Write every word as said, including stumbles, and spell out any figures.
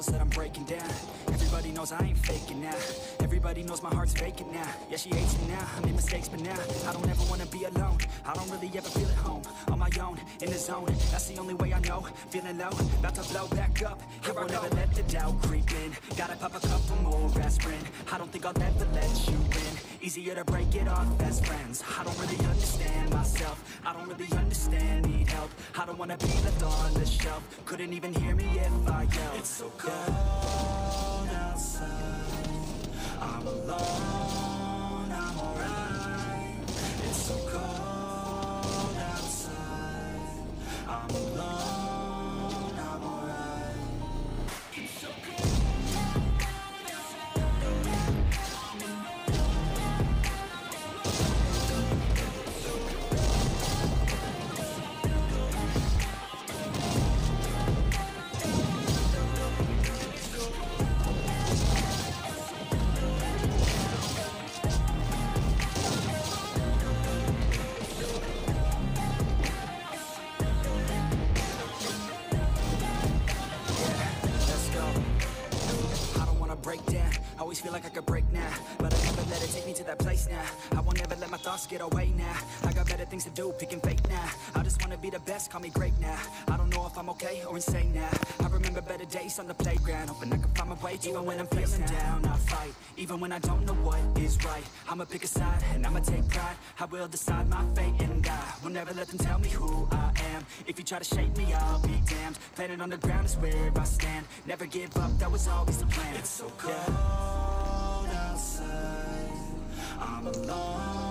walls that I'm breaking down. Everybody knows I ain't faking now. Everybody knows my heart's vacant now. Yeah, she hates me now, I made mistakes but now I don't ever wanna be alone. I don't really ever feel at home. On my own, in the zone, that's the only way I know. Feeling low, about to blow back up. Here I won't ever let the doubt creep in. Gotta pop a couple more aspirin. I don't think I'll ever let you in. Easier to break it off best friends. I don't really understand myself. I don't really understand, need help. I don't wanna be left on the shelf. Couldn't even hear me if I yelled. It's so cold outside, I'm alone, I'm alright. It's so cold outside, I'm alone, I'm alright. It's so cold. Always feel like I could break now, but I never let it take me to that place now. I won't ever let my thoughts get away now. I got better things to do, picking fate now. I just wanna be the best, call me great now. I don't know if I'm okay or insane now. I remember better days on the playground, hoping I can find my way. Even when I'm feeling down, I fight. Even when I don't know what is right, I'ma pick a side and I'ma take pride. I will decide my fate and I will never let them tell me who I am. If you try to shape me, I'll be damned. Planet on the ground is where I stand. Never give up, that was always the plan. It's so cold outside, I'm alone.